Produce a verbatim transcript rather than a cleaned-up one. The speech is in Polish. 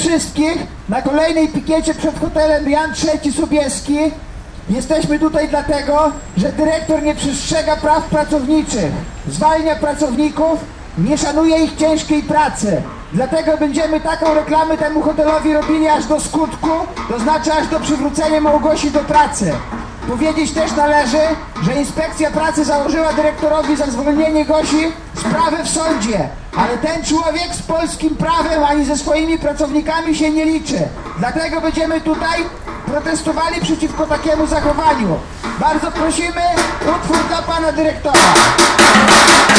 wszystkich na kolejnej pikiecie przed hotelem Jan trzeci Sobieski. Jesteśmy tutaj dlatego, że dyrektor nie przestrzega praw pracowniczych, zwalnia pracowników, nie szanuje ich ciężkiej pracy. Dlatego będziemy taką reklamę temu hotelowi robili aż do skutku, to znaczy aż do przywrócenia Małgosi do pracy. Powiedzieć też należy, że Inspekcja Pracy założyła dyrektorowi za zwolnienie Gosi sprawę w sądzie, ale ten człowiek z polskim prawem ani ze swoimi pracownikami się nie liczy. Dlatego będziemy tutaj protestowali przeciwko takiemu zachowaniu. Bardzo prosimy, utwór dla pana dyrektora.